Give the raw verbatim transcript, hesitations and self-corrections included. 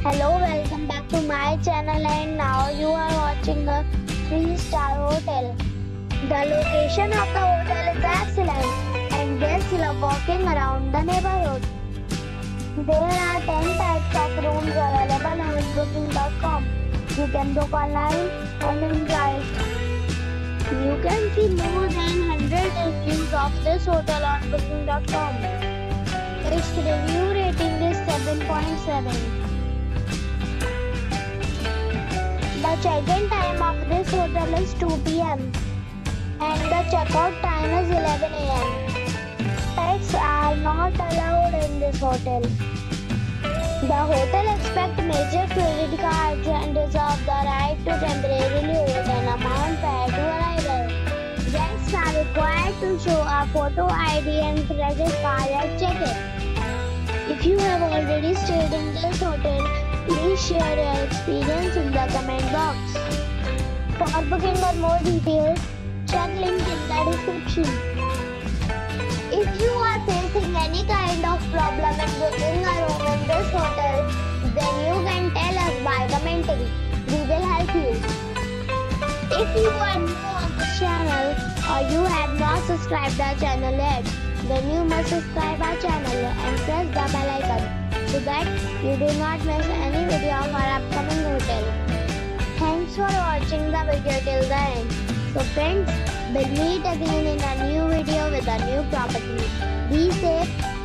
Hello, welcome back to my channel, and now you are watching a three star hotel. The location of the hotel is excellent and guests love walking around the neighborhood. There are ten types of rooms available on booking dot com. You can book online and enjoy it. You can see more than one hundred reviews of this hotel on booking dot com. Its review rating is seven point seven. The check-in time of this hotel is two p m and the check-out time is eleven a m Pets are not allowed in this hotel. The hotel accepts major credit cards and reserves the right to temporarily hold an amount prior to arrival. Guests are required to show a photo I D and credit card at check-in. If you have already stayed in this hotel, please share your experience in the comment box. For booking or more details, check link in the description. If you are facing any kind of problem in booking a room in this hotel, then you can tell us by commenting. We will help you. If you are new on this channel or you have not subscribed our channel yet, then you must subscribe our channel and press the bell icon so that you do not miss any video of our upcoming hotel. Thanks for watching the video till the end. So friends, we'll meet again in a new video with a new property. Be safe